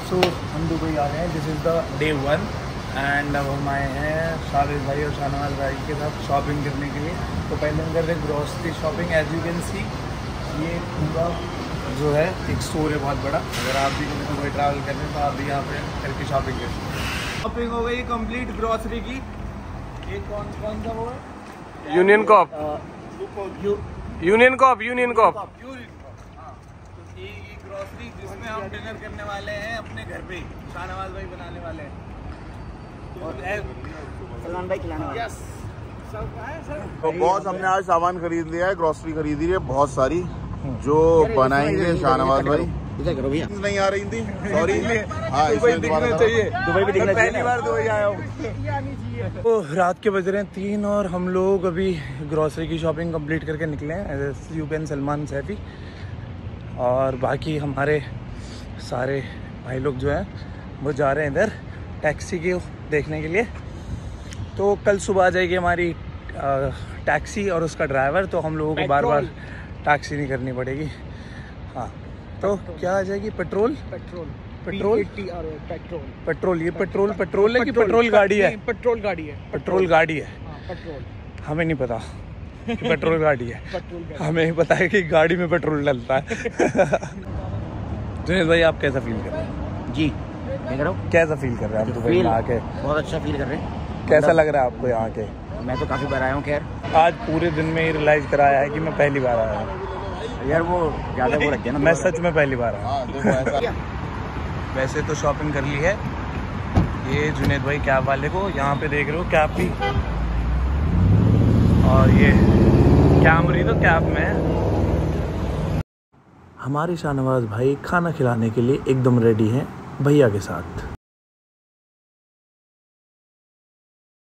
सो हम दुबई आ गए हैं, this is the day 1 and अब हम आए हैं शाहिद भाई और शाहनवाज भाई के साथ शॉपिंग करने के लिए। तो पहले हम कर रहे हैं grocery shopping. As you can see ये पूरा जो है एक स्टोर है बहुत बड़ा। अगर आप भी दुबई ट्रैवल कर रहे हैं तो आप भी यहाँ पे करके शॉपिंग कर सकते हैं। शॉपिंग हो गई कंप्लीट ग्रॉसरी की। ये कौन सा वो है? Union Coop. Union Coop. ये ग्रॉसरी जिसमें हम डिनर करने वाले हैं अपने घर पे, शाहनवाज भाई बनाने वाले हैं और सलमान भाई खिलाने वाले। यस तो बॉस हमने आज सामान खरीद लिया है, ग्रॉसरी खरीदी है बहुत सारी जो बनाएंगे शाहनवाज भाई। नहीं आ रही थी, सॉरी। हाँ, दुबई दिखना चाहिए, दुबई भी दिखना चाहिए। पहली बार दुबई आया हूँ। तो रात के बज रहे हैं 3 और हम लोग अभी ग्रॉसरी की शॉपिंग कंप्लीट करके निकले हैं। यू कैन सलमान सैफी और बाकी हमारे सारे भाई लोग जो हैं वो जा रहे हैं इधर टैक्सी के देखने के लिए। तो कल सुबह आ जाएगी हमारी टैक्सी और उसका ड्राइवर, तो हम लोगों को बार बार टैक्सी नहीं करनी पड़ेगी। हाँ, तो क्या आ जाएगी? पेट्रोल। ये पेट्रोल है कि पेट्रोल गाड़ी है? पेट्रोल गाड़ी है। पेट्रोल गाड़ी है। पेट्रोल हमें नहीं पता कि पेट्रोल गाड़ी है। हमें ही पता है कि गाड़ी में पेट्रोल डलता है। जुनेद भाई, आप कैसा फील कर रहे हैं? जी देख रहा हूँ। कैसा फील कर रहे हैं आप दुबई में आके? बहुत अच्छा फील कर रहे हैं। कैसा लग रहा है आपको यहाँ के? मैं तो काफ़ी बार आया हूँ। खैर आज पूरे दिन में ही रियलाइज कराया है कि मैं पहली बार आया हूँ। यार वो ज़्यादा वो रख दिया ना। मैं सच में पहली बार आया। वैसे तो शॉपिंग कर ली है। ये जुनेद भाई कैब वाले को यहाँ पे देख रहे हो, कैब भी, और ये कैमरी तो कैब में है। हमारे शाहनवाज भाई खाना खिलाने के लिए एकदम रेडी हैं भैया के साथ।